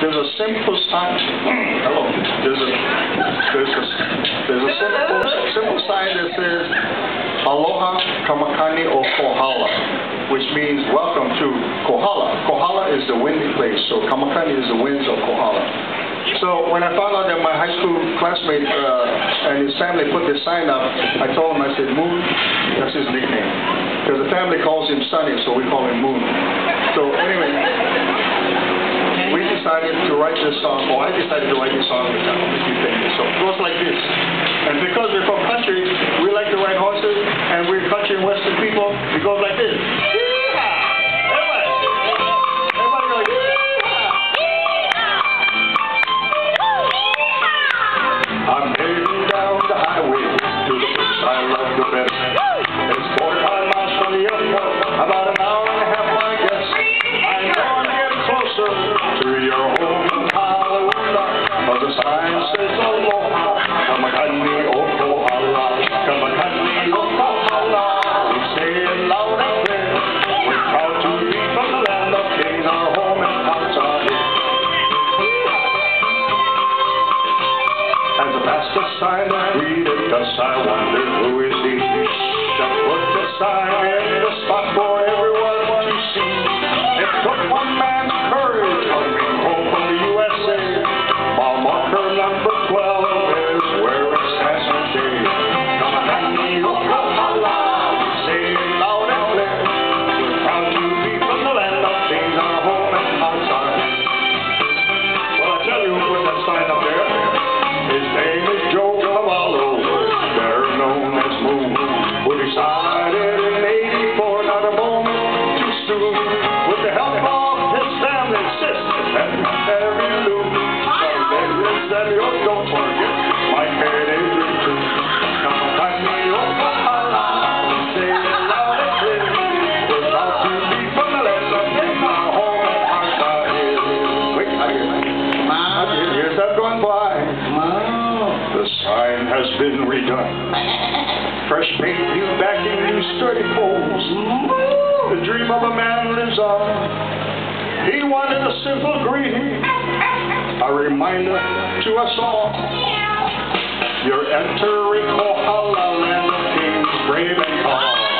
There's a simple sign. Hello. There's a simple sign that says Aloha Kamakani o Kohala, which means welcome to Kohala. Kohala is the windy place, so Kamakani is the winds of Kohala. So when I found out that my high school classmate and his family put this sign up, I told him, I said, Moon, that's his nickname. Because the family calls him Sunny, so we call him Moon. So anyway, we decided to write this song, or I decided to write this song with them. So it goes like this. And because we're from country, we like to ride horses, and we're country and western people, it goes like this. I'm heading down the highway to the place I love the best. It's 45 miles from the airport, about an hour and a half, I guess. I know I'm getting closer to your home in Honolulu, but the sign says Aloha, Kamakani o Kohala, Kamakani o Kohala. We say it loud and clear, we're proud to be from the land of kings, our home and hearts are here. As the pastor sign greeted us, I wondered who is he that put the sign in the spot for everyone to see. It took one man's courage coming home from the USA. Mile marker number 12 is where it stands today. Kamakani o Kohala, say it loud and clear. We're proud to be from the land of kings, our home and hearts are here. Well, I tell you who put that sign up there. His name is Joe Cavallo, better known as Moon, who decided in '84 not a moment too soon, with the help of his family, sisters, and every loop. Samuel, don't forget my heritage too. Kamakani o Kohala, say it loud and clear. We're proud to be from the land of kings, our home and hearts are here. Wait, here's that going by. The sign has been redone. Fresh paint, new backing, new sturdy poles. The dream of a man lives on. He wanted a simple greeting, a reminder to us all. You're entering Kohala, land of kings, brave and tall.